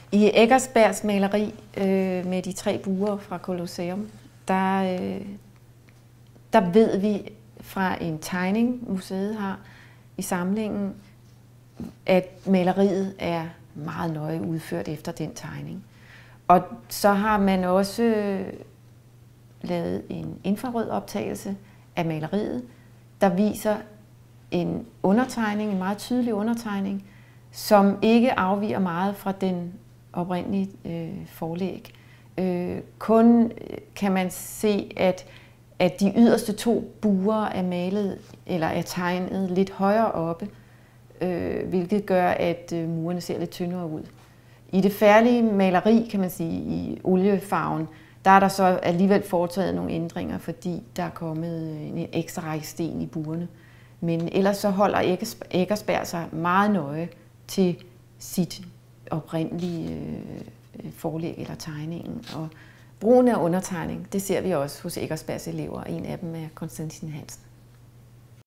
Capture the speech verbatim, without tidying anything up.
I Eckersbergs maleri øh, med de tre buer fra Colosseum, der, øh, der ved vi fra en tegning, museet har i samlingen, at maleriet er meget nøje udført efter den tegning. Og så har man også øh, lavet en infrarød optagelse af maleriet, der viser en undertegning, en meget tydelig undertegning, som ikke afviger meget fra den oprindelige øh, forlæg. Øh, kun kan man se, at, at de yderste to buer er malet eller er tegnet lidt højere oppe, øh, hvilket gør, at øh, murene ser lidt tyndere ud. I det færdige maleri, kan man sige, i oliefarven, der er der så alligevel foretaget nogle ændringer, fordi der er kommet en ekstra række sten i buerne. Men ellers så holder Eckersberg sig meget nøje til sit oprindelige øh, forlæg eller tegningen. Og brugen af undertegning, det ser vi også hos Eckersbergs elever. En af dem er Konstantin Hansen.